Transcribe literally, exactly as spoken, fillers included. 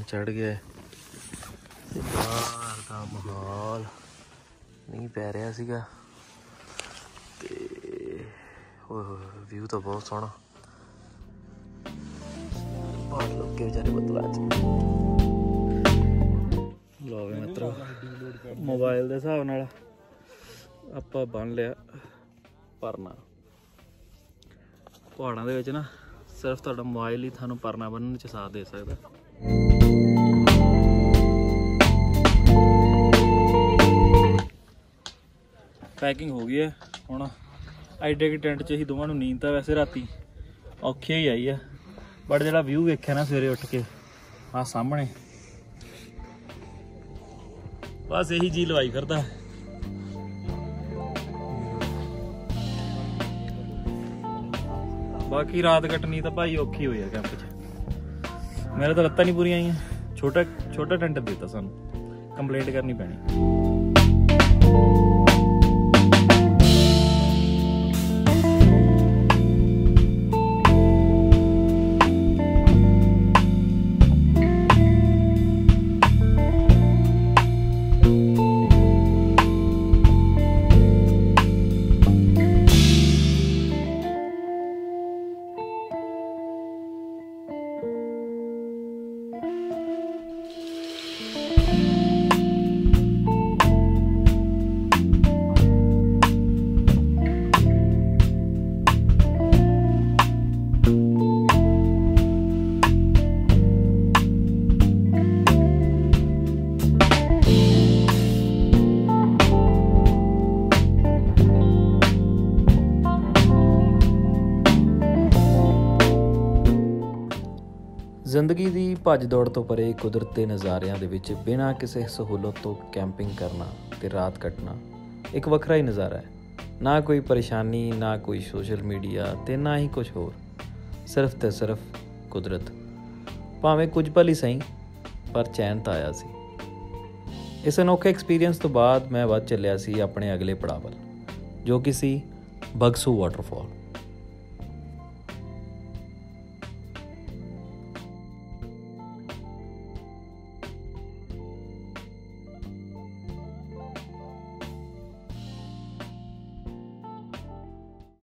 चढ़ गया बाहर का माहौल नहीं पै रहा सीगा ते व्यू तो बहुत सोहना बाहर लोग के बेचारे बदला लो मित्रों मोबाइल के हिसाब नाल आपां बन लिया परना पहाड़ों के विच ना सिर्फ तुहाडा मोबाइल ही थानू परना बनने च साथ दे सकदा। पैकिंग हो गई है हुण एडे के टेंट च ही दोवां नूं नींद तां वैसे राती औखी ही आई है बट जिहड़ा व्यू वेख्या ना सवेरे उठ के आ सामने बस यही जी लवाई फिरदा। बाकी रात कटनी तो भाई औखी हुई है कैंप च मेरे तो लत्तां नहीं पूरी आई छोटा छोटा टेंट देता सानू कंप्लेंट करनी पैनी। ਜ਼ਿੰਦਗੀ ਦੀ ਭੱਜ ਦੌੜ ਤੋਂ ਪਰੇ ਕੁਦਰਤ ਦੇ ਨਜ਼ਾਰਿਆਂ ਦੇ ਵਿੱਚ ਬਿਨਾਂ ਕਿਸੇ ਸਹੂਲਤ ਤੋਂ ਕੈਂਪਿੰਗ ਕਰਨਾ ਤੇ ਰਾਤ ਕੱਟਣਾ ਇੱਕ ਵੱਖਰਾ ਹੀ ਨਜ਼ਾਰਾ ਹੈ। ਨਾ ਕੋਈ ਪਰੇਸ਼ਾਨੀ ਨਾ ਕੋਈ ਸੋਸ਼ਲ ਮੀਡੀਆ ਤੇ ਨਾ ਹੀ ਕੁਝ ਹੋਰ ਸਿਰਫ ਤੇ ਸਿਰਫ ਕੁਦਰਤ ਭਾਵੇਂ ਕੁਝ ਪਲ ਹੀ ਸਹੀ ਪਰ ਚੈਨ ਤਾਂ ਆਇਆ ਸੀ। ਇਸ ਅਨੋਖੇ ਐਕਸਪੀਰੀਅੰਸ ਤੋਂ ਬਾਅਦ ਮੈਂ ਵੱਧ ਚੱਲਿਆ ਸੀ ਆਪਣੇ ਅਗਲੇ ਪੜਾਅ ਵੱਲ ਜੋ ਕਿ ਸੀ ਬਗਸੂ ਵਾਟਰਫਾਲ।